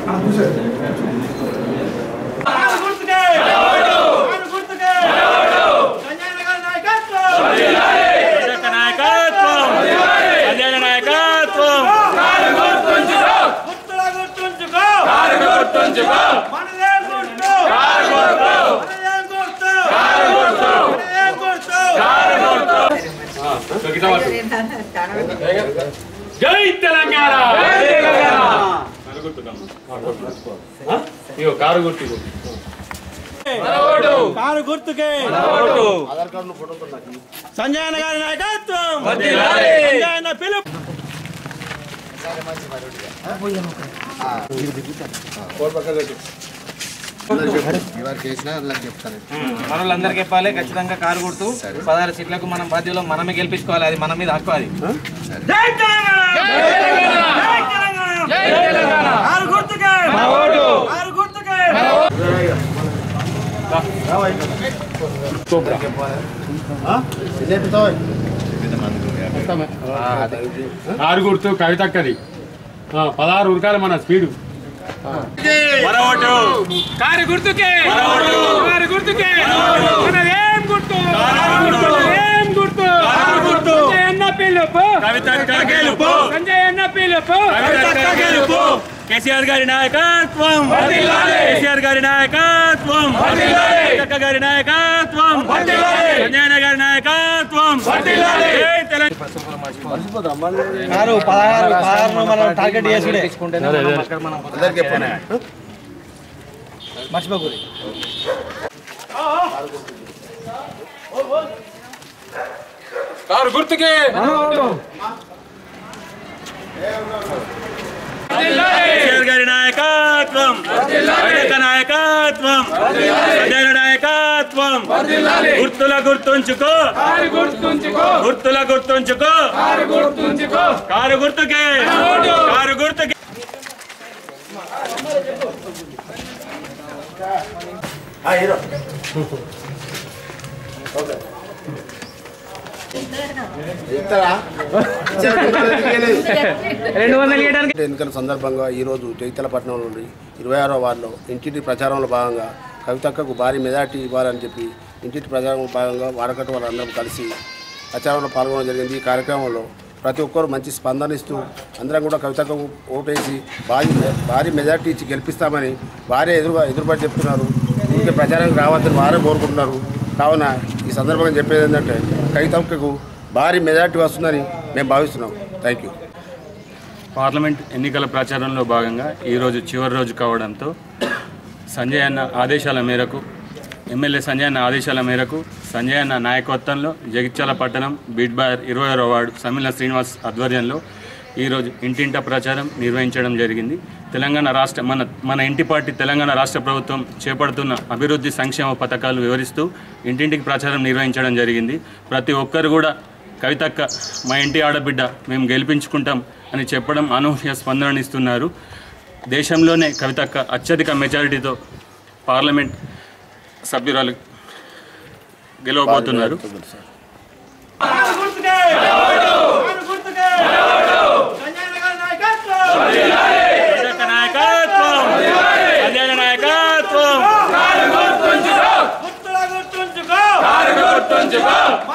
జై తెలంగాణ కారు గుర్తుకు కారు గుర్తుకే సంజయ్ అన్న గారి నాయకత్వం సంజయ్ అన్న పిలుపు మనోళ్ళందరికీ చెప్పాలి ఖచ్చితంగా కారు గుర్తు 16 సీట్లకు మనం బాధ్యతలో మనమే గెలిపించుకోవాలి అది మన మీద హక్కు అది కారు గుర్తు కవితక్కది 16 ఉరకాలి మన స్పీడు కారు గుర్తుకే కారు గుర్తుకే ఏం గుర్తు ఏం గుర్తు సంజయ్ అన్న పిలుపు సంజయ్ అన్న పిలుపు కేసీఆర్ గారి నాయకత్వం కేసీఆర్ గారి నాయకత్వం కవితక్క గారి నాయకత్వం సంజయ్ అన్న గారి నాయకత్వం కారు 16 మనం టార్గెట్ చేసుకుంటే మర్చిపోకూడదు కారు గుర్తుకే కేసీఆర్ గారి నాయకత్వం కవితక్క నాయకత్వం సంజయ్ నాయకత్వం గుర్తుల గుర్తుంచుకో గుర్తుల గుర్తుంచుకో కారు గుర్తుకే కారు గుర్తుకే ఎన్నికల సందర్భంగా ఈరోజు జగిత్యాల నుండి 26వ వార్డులో ఇంటింటి ప్రచారంలో భాగంగా కవితక్కకు భారీ మెజార్టీ ఇవ్వాలని చెప్పి ఇంటింటి ప్రచారంలో భాగంగా వాడకట్టు వాళ్ళందరం కలిసి ప్రచారంలో పాల్గొనడం జరిగింది. ఈ కార్యక్రమంలో ప్రతి ఒక్కరు మంచి స్పందన ఇస్తూ అందరం కూడా కవితక్కకు ఓటేసి భారీ మెజార్టీ ఇచ్చి గెలిపిస్తామని వారే ఎదురుపడి చెప్తున్నారు. ఇంకే ప్రచారానికి రావద్దని వారే కోరుకుంటున్నారు. కావున ఈ సందర్భంగా చెప్పేది ఏంటంటే కవితక్కకు భారీ మెజార్టీ వస్తుందని మేము భావిస్తున్నాం. Thank you. పార్లమెంట్ ఎన్నికల ప్రచారంలో భాగంగా ఈరోజు చివరి రోజు కావడంతో సంజయ్ అన్న ఆదేశాల మేరకు ఎమ్మెల్యే సంజయ్ అన్న ఆదేశాల మేరకు సంజయ్ అన్న నాయకత్వంలో జగిత్యాల పట్టణం బీట్ బార్ 20వ వార్డు సమ్మిల శ్రీనివాస్ ఆధ్వర్యంలో ఈరోజు ఇంటింటా ప్రచారం నిర్వహించడం జరిగింది. తెలంగాణ రాష్ట్ర మన ఇంటి పార్టీ తెలంగాణ రాష్ట్ర ప్రభుత్వం చేపడుతున్న అభివృద్ధి సంక్షేమ పథకాలు వివరిస్తూ ఇంటింటికి ప్రచారం నిర్వహించడం జరిగింది. ప్రతి ఒక్కరు కూడా కవితక్క మా ఇంటి ఆడబిడ్డ మేము గెలిపించుకుంటాం అని చెప్పడం అనూహ్య స్పందననిస్తున్నారు. దేశంలోనే కవితక్క అత్యధిక మెజారిటీతో పార్లమెంట్ సభ్యురాలు గెలవబోతున్నారు. నాయకత్వం